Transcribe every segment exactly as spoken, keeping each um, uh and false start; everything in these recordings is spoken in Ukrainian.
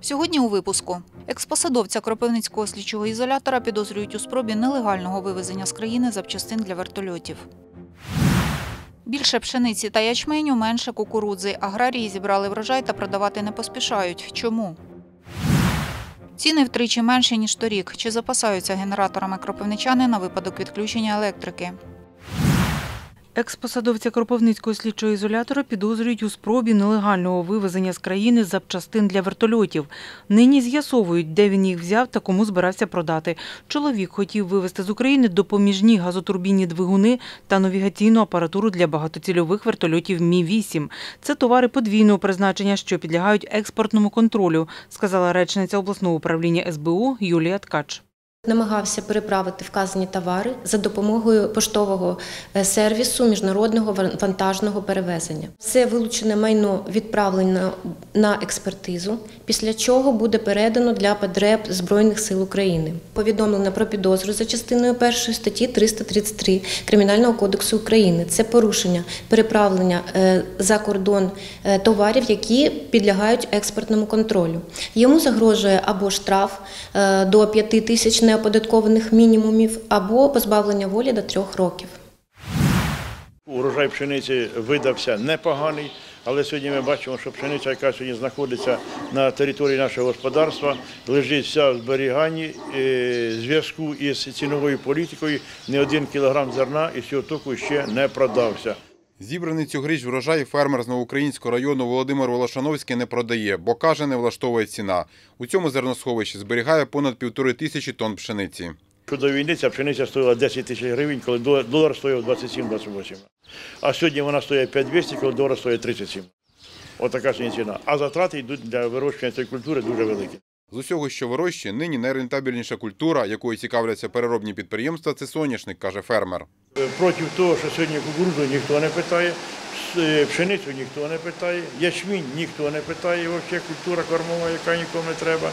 Сьогодні у випуску. Експосадовця Кропивницького слідчого ізолятора підозрюють у спробі нелегального вивезення з країни запчастин для вертольотів. Більше пшениці та ячменю, менше кукурудзи. Аграрії зібрали врожай та продавати не поспішають. Чому? Ціни втричі менші, ніж торік. Чи запасаються генераторами кропивничани на випадок відключення електрики? Експосадовця Кропивницького слідчого ізолятора підозрюють у спробі нелегального вивезення з країни запчастин для вертольотів. Нині з'ясовують, де він їх взяв та кому збирався продати. Чоловік хотів вивезти з України допоміжні газотурбінні двигуни та навігаційну апаратуру для багатоцільових вертольотів Мі вісім. Це товари подвійного призначення, що підлягають експортному контролю, сказала речниця обласного управління ес бе у Юлія Ткач. Намагався переправити вказані товари за допомогою поштового сервісу міжнародного вантажного перевезення. Все вилучене майно відправлено на експертизу, після чого буде передано для потреб Збройних сил України. Повідомлено про підозру за частиною першої статті триста тридцять три Кримінального кодексу України. Це порушення переправлення за кордон товарів, які підлягають експортному контролю. Йому загрожує або штраф до п'яти тисяч неоподаткованих мінімумів, або позбавлення волі до трьох років. Урожай пшениці видався непоганий, але сьогодні ми бачимо, що пшениця, яка сьогодні знаходиться на території нашого господарства, лежить вся в зберіганні в зв'язку із ціновою політикою. Ні один кілограм зерна із цього току ще не продався. Зібраний цьогоріч врожай фермер з Новоукраїнського району Володимир Волошановський не продає, бо, каже, не влаштовує ціна. У цьому зерносховищі зберігає понад півтори тисячі тонн пшениці. До війни ця пшениця стоїла десять тисяч гривень, коли долар стоїв двадцять сім - двадцять вісім. А сьогодні вона стоїть п'ять тисяч двісті, коли долар стоїть тридцять сім. Отака сьогодні ціна. А затрати йдуть для вирощування цієї культури дуже великі. З усього, що вирощує, нині найрентабельніша культура, якою цікавляться переробні підприємства, це соняшник, каже фермер. Проти того, що сьогодні кукурудзу ніхто не питає, пшеницю ніхто не питає, ячмінь ніхто не питає, взагалі культура кормова, яка нікому не треба.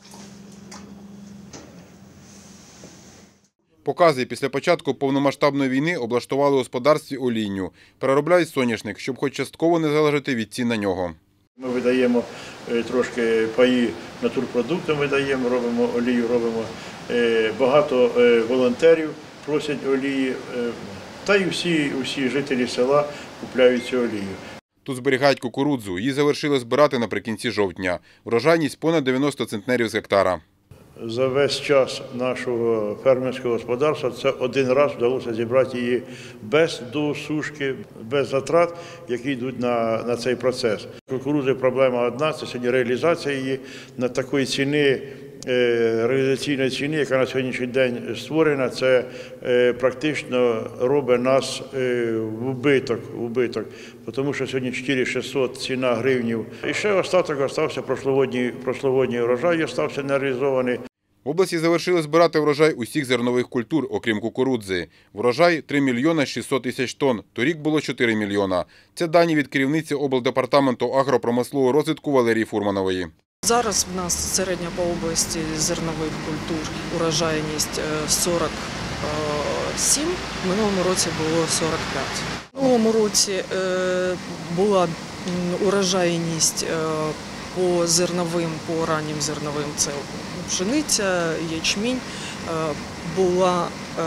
Показує, після початку повномасштабної війни облаштували у господарстві олійню. Переробляють соняшник, щоб хоч частково не залежати від цін на нього. Ми видаємо трошки паї натурпродуктам, видаємо, робимо олію, робимо. Багато волонтерів просять олії, та й всі, всі жителі села купляють цю олію. Тут зберігають кукурудзу. Її завершили збирати наприкінці жовтня. Врожайність понад дев'яносто центнерів з гектара. За весь час нашого фермерського господарства це один раз вдалося зібрати її без досушки, без затрат, які йдуть на, на цей процес. Кукурудзи проблема одна, це сьогодні реалізація її на такої ціни, реалізаційної ціни, яка на сьогоднішній день створена, це практично робить нас в убиток, в убиток, тому що сьогодні чотири тисячі шістсот ціна гривнів. І ще остаток залишився, прошлогодній, прошлогодній урожай залишився нереалізований. В області завершили збирати врожай усіх зернових культур, окрім кукурудзи. Врожай – три мільйони шістсот тисяч тонн, торік було чотири мільйона. Це дані від керівниці облдепартаменту агропромислового розвитку Валерії Фурманової. Зараз в нас середня по області зернових культур урожайність сорок сім, в минулому році було сорок п'ять. В минулому році була урожайність по зерновим, по раннім зерновим, це пшениця, ячмінь, була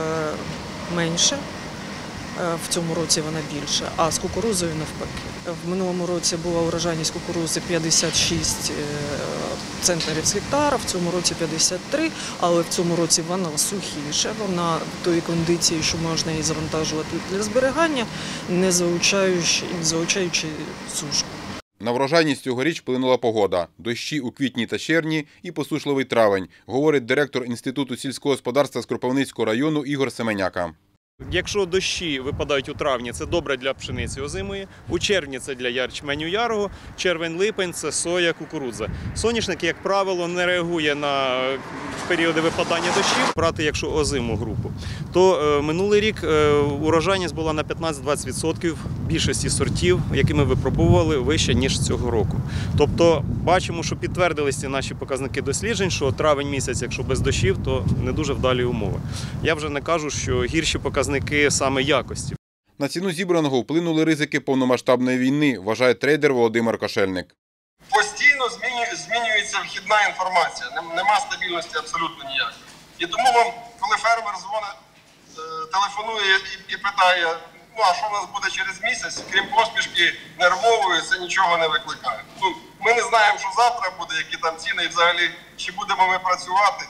менше, в цьому році вона більше, а з кукурудзою навпаки. В минулому році була урожайність кукурудзи п'ятдесят шість центнерів з гектара, в цьому році п'ятдесят три, але в цьому році вона сухіша, вона в тої кондиції, що можна її завантажувати для зберігання, не залучаючи, залучаючи сушку. На врожайність цьогоріч вплинула погода. Дощі у квітні та червні і посушливий травень, говорить директор Інституту сільського господарства з Кропивницького району Ігор Семеняка. Якщо дощі випадають у травні, це добре для пшениці озимої, у червні це для ячменю ярого, червень-липень – це соя, кукурудза. Соняшник, як правило, не реагує на періоди випадання дощів. Брати, якщо озиму групу, то е, минулий рік е, урожайність була на п'ятнадцять-двадцять відсотків більшості сортів, які ми випробували, вище, ніж цього року. Тобто бачимо, що підтвердилися наші показники досліджень, що травень місяць, якщо без дощів, то не дуже вдалі умови. Я вже не кажу, що гірші показники саме якості. На ціну зібраного вплинули ризики повномасштабної війни, вважає трейдер Володимир Кошельник. Постійно змінюється вхідна розхідна інформація, нема стабільності абсолютно ніякої. І тому вам, коли фермер дзвонить, телефонує і, і питає, ну а що в нас буде через місяць, крім посмішки нервової, це нічого не викликає. Ну, ми не знаємо, що завтра буде, які там ціни, і взагалі, чи будемо ми працювати,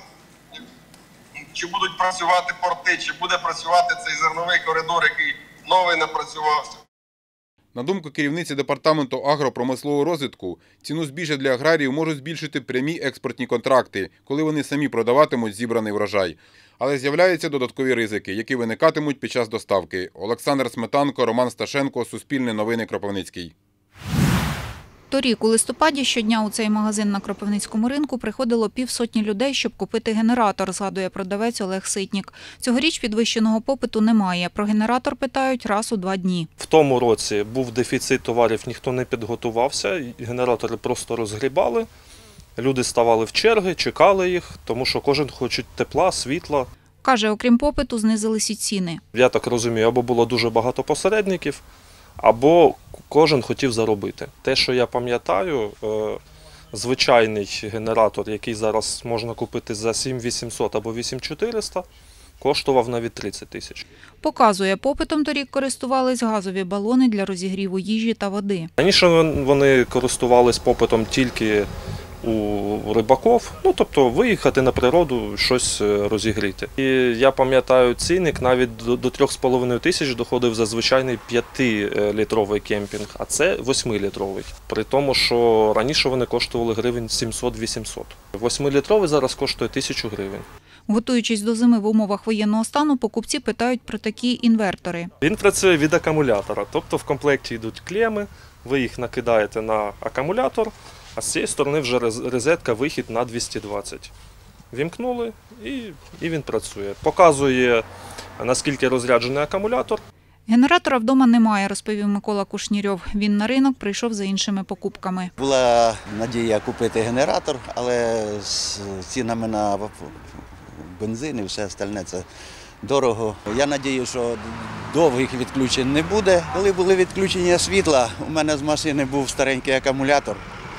чи будуть працювати порти, чи буде працювати цей зерновий коридор, який новий напрацювався. На думку керівниці департаменту агропромислового розвитку, ціну збіжжя для аграріїв можуть збільшити прямі експортні контракти, коли вони самі продаватимуть зібраний врожай. Але з'являються додаткові ризики, які виникатимуть під час доставки. Олександр Сметанко, Роман Сташенко, Суспільне новини, Кропивницький. Торік у листопаді щодня у цей магазин на Кропивницькому ринку приходило півсотні людей, щоб купити генератор, згадує продавець Олег Ситнік. Цьогоріч підвищеного попиту немає. Про генератор питають раз у два дні. В тому році був дефіцит товарів, ніхто не підготувався, генератори просто розгрібали. Люди ставали в черги, чекали їх, тому що кожен хоче тепла, світла. Каже, окрім попиту, знизились і ціни. Я так розумію, або було дуже багато посередників, або кожен хотів заробити. Те, що я пам'ятаю, звичайний генератор, який зараз можна купити за сім тисяч вісімсот або вісім тисяч чотириста, коштував навіть тридцять тисяч. Показує, попитом торік користувались газові балони для розігріву їжі та води. Раніше вони користувались попитом тільки у рибаків, ну тобто виїхати на природу, щось розігріти. І я пам'ятаю, цінник навіть до трьох з половиною тисяч доходив за звичайний п'ятилітровий кемпінг, а це восьмилітровий. При тому, що раніше вони коштували гривень сімсот-вісімсот. Восьмилітровий зараз коштує тисячу гривень. Готуючись до зими в умовах воєнного стану, покупці питають про такі інвертори. Він працює від акумулятора, тобто в комплекті йдуть клеми, ви їх накидаєте на акумулятор, а з цієї сторони вже розетка, вихід на двісті двадцять. Вімкнули і, і він працює. Показує, наскільки розряджений акумулятор. Генератора вдома немає, розповів Микола Кушнірьов. Він на ринок прийшов за іншими покупками. Була надія купити генератор, але з цінами на бензин і все остальне це дорого. Я сподіваюся, що довгих відключень не буде. Коли були відключення світла, у мене з машини був старенький акумулятор.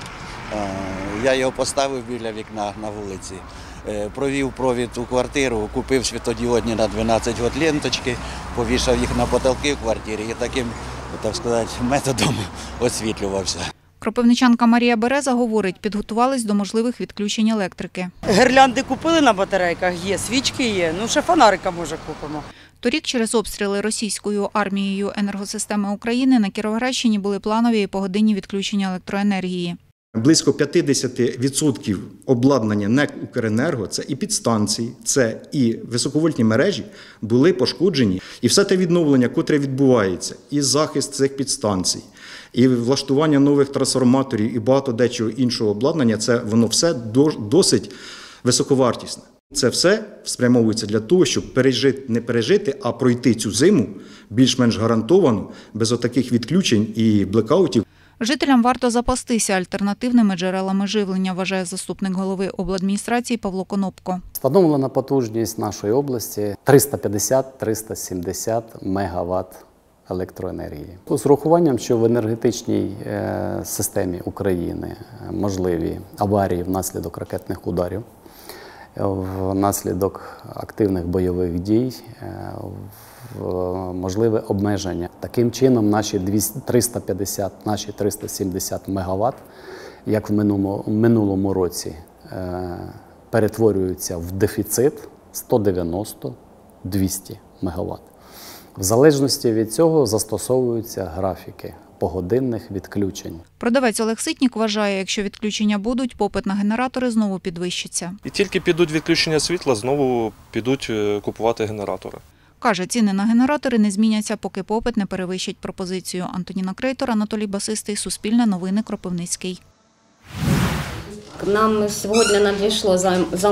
Я його поставив біля вікна на вулиці, провів провід у квартиру, купив світодіодні на дванадцять вольт ленточки, повішав їх на потолки в квартирі і таким, так сказати, методом освітлювався. Кропивничанка Марія Береза говорить, підготувались до можливих відключень електрики. Гірлянди купили на батарейках, є, свічки є, ну ще фонарика, може, купимо. Торік через обстріли російською армією енергосистеми України на Кіровоградщині були планові і погодинні відключення електроенергії. Близько п'ятдесят відсотків обладнання НЕК «Укренерго», це і підстанції, це і високовольтні мережі, були пошкоджені. І все те відновлення, котре відбувається, і захист цих підстанцій, і влаштування нових трансформаторів, і багато дечого іншого обладнання, це воно все досить високовартісне. Це все спрямовується для того, щоб пережити, не пережити, а пройти цю зиму більш-менш гарантовано, без отаких відключень і блекаутів. Жителям варто запастися альтернативними джерелами живлення, вважає заступник голови обладміністрації Павло Конопко. Встановлена потужність нашої області триста п'ятдесят - триста сімдесят мегаватт електроенергії. З урахуванням, що в енергетичній системі України можливі аварії внаслідок ракетних ударів, внаслідок активних бойових дій, можливе обмеження. Таким чином, наші триста п'ятдесят, наші триста сімдесят мегаватт, як в минулому, минулому році, перетворюються в дефіцит сто дев'яносто - двісті мегаватт. В залежності від цього застосовуються графіки погодинних відключень. Продавець Олег Ситнік вважає, якщо відключення будуть, попит на генератори знову підвищиться. І тільки підуть відключення світла, знову підуть купувати генератори. Каже, ціни на генератори не зміняться, поки попит не перевищить пропозицію. Антоніна Крейтор, Анатолій Басистий, Суспільне новини, Кропивницький. Нам сьогодні надійшло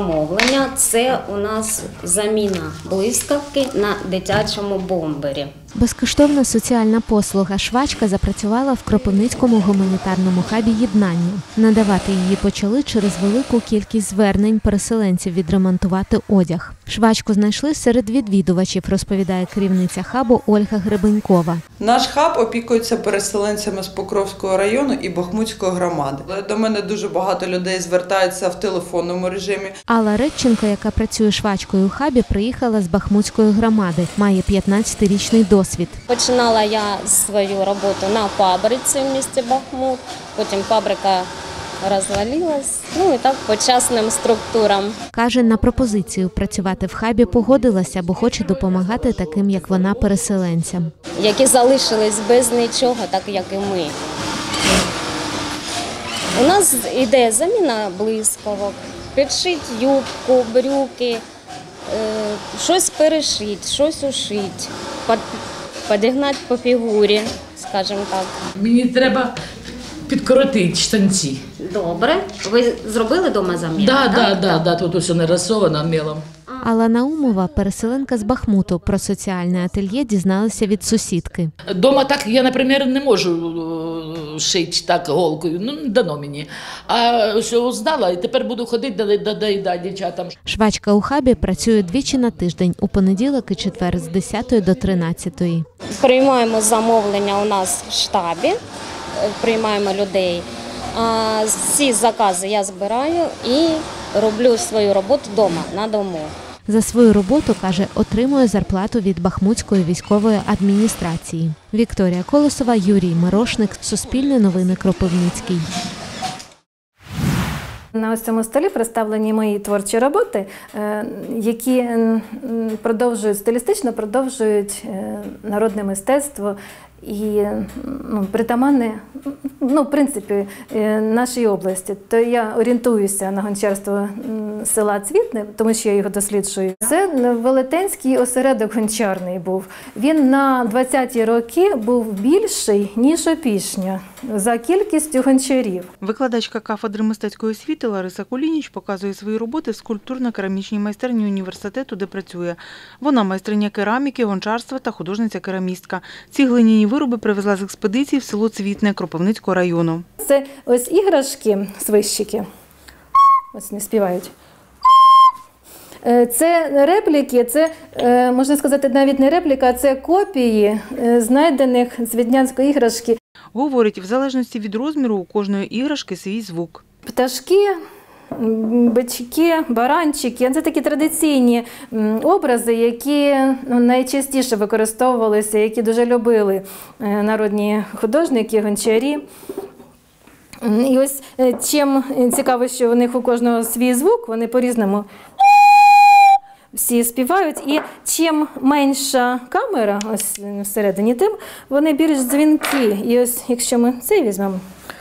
замовлення. Це у нас заміна блискавки на дитячому бомбері. Безкоштовна соціальна послуга «Швачка» запрацювала в Кропивницькому гуманітарному хабі «Єднання». Надавати її почали через велику кількість звернень переселенців відремонтувати одяг. Швачку знайшли серед відвідувачів, розповідає керівниця хабу Ольга Гребенькова. Наш хаб опікується переселенцями з Покровського району і Бахмутської громади. До мене дуже багато людей звертаються в телефонному режимі. Алла Редченко, яка працює швачкою у хабі, приїхала з Бахмутської громади. Має п'ятнадцятирічний досвід. Починала я свою роботу на фабриці в місті Бахмут, потім фабрика розвалилась, ну і так по частним структурам. Каже, на пропозицію працювати в хабі погодилася, бо хоче допомагати таким, як вона, переселенцям. Які залишились без нічого, так як і ми. У нас йде заміна блискавок, підшить юбку, брюки, щось перешити, щось ушити, підігнати по фігурі, скажімо так. Мені треба підкоротити штанці. Добре. Ви зробили вдома заміну? Так, так, так, да, тут усе нарисовано мелом. Алла Наумова, переселенка з Бахмуту, про соціальне ательє дізналася від сусідки. Дома так я, наприклад, не можу шити так голкою, ну не дано мені. А що знала, і тепер буду ходити до доїдати дівчатам. Швачка у хабі працює двічі на тиждень, у понеділок і четвер з десятої до тринадцятої. Приймаємо замовлення у нас в штабі, приймаємо людей. А всі закази я збираю і роблю свою роботу вдома, на дому. За свою роботу, каже, отримує зарплату від Бахмутської військової адміністрації. Вікторія Колосова, Юрій Мирошник, Суспільне новини, Кропивницький. На ось цьому столі представлені мої творчі роботи, які продовжують, стилістично продовжують народне мистецтво і ну, притаманне, ну, в принципі, нашій області. То я орієнтуюся на гончарство села Цвітне, тому що я його досліджую. Це велетенський осередок гончарний був. Він на двадцяті роки був більший, ніж Опішня, за кількістю гончарів. Викладачка кафедри мистецької освіти Лариса Кулініч показує свої роботи в скульптурно-керамічній майстерні університету, де працює. Вона майстриня кераміки, гончарства та художниця-керамістка. Ці глиняні вироби привезла з експедиції в село Цвітне Кропивницького району. Це ось іграшки, свищики, ось не співають. Це репліки, це, можна сказати, навіть не репліка, а це копії знайдених з віднянської іграшки. Говорить, в залежності від розміру у кожної іграшки свій звук. Пташки, бички, баранчики – це такі традиційні образи, які найчастіше використовувалися, які дуже любили народні художники, гончарі. І ось чим цікаво, що у них у кожного свій звук, вони по-різному всі співають. І чим менша камера ось всередині, тим вони більш дзвінкі. І ось якщо ми це візьмемо.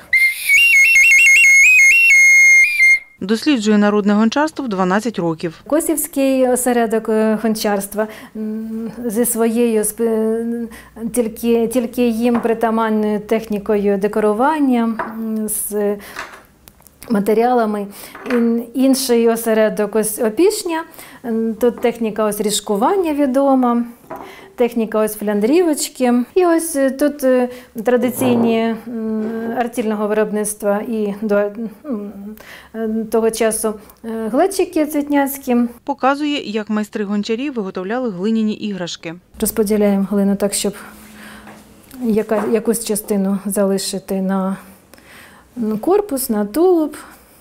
Досліджує народне гончарство в дванадцять років. Косівський осередок гончарства зі своєю тільки, тільки їм притаманною технікою декорування, з матеріалами. Інший осередок ось Опішня, тут техніка ось ріжкування відома. Техніка ось фляндрівочки. І ось тут традиційні артільного виробництва і до того часу глечики цвітняцькі. Показує, як майстри гончарі виготовляли глиняні іграшки. Розподіляємо глину так, щоб яка, якусь частину залишити на корпус, на тулуб,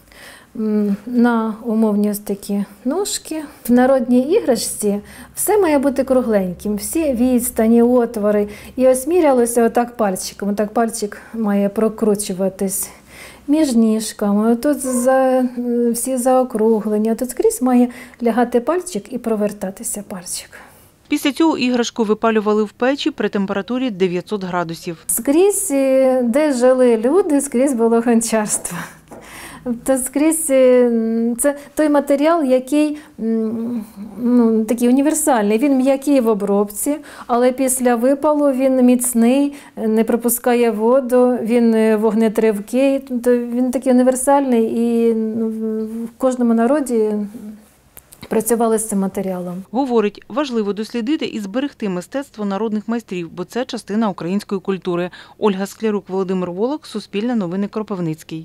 на умовні ось такі ножки. В народній іграшці все має бути кругленьким, всі відстані, отвори. І ось мірялося отак пальчиком, отак пальчик має прокручуватись між ніжками, тут за, всі заокруглення, тут скрізь має лягати пальчик і провертатися пальчик. Після цього іграшку випалювали в печі при температурі дев'ятсот градусів. Скрізь, де жили люди, скрізь було гончарство. То скрізь це той матеріал, який ну, такий універсальний. Він м'який в обробці, але після випалу він міцний, не пропускає воду, він вогнетривкий. Тобто він такий універсальний і ну, в кожному народі працювали з цим матеріалом. Говорить, важливо дослідити і зберегти мистецтво народних майстрів, бо це частина української культури. Ольга Склярук, Володимир Волок, Суспільне новини, Кропивницький.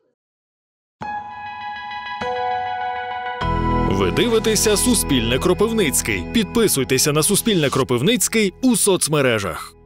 Ви дивитеся Суспільне Кропивницький. Підписуйтеся на Суспільне Кропивницький у соцмережах.